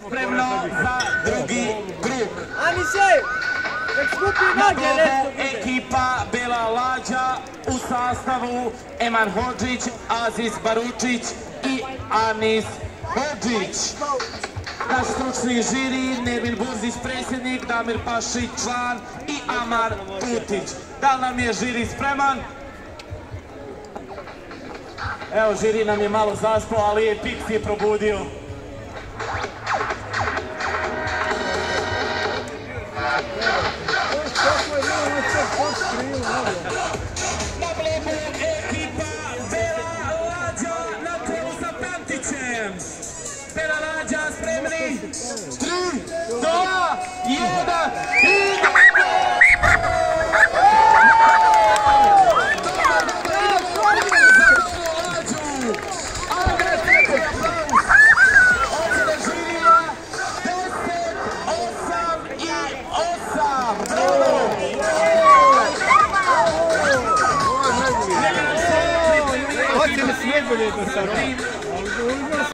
Spremno za drugi krug. Na Blobu Ekipa Bela Lađa u sastavu Eman Hodžić, Aziz Baručić i Anis Hodžić. Naš stručni žiri, Nevin Burzić predsjednik, Damir Pašić član i Amar Putić. Da li nam je žiri spreman? Evo, žiri nam je malo zaspao, ali je Pik je probudio. Na Blobu ekipa Bela Lađa na čelu sa Pantićem. Bela Lađa spremni? 3, 2, 1 i... Hoće li snijeg budete sa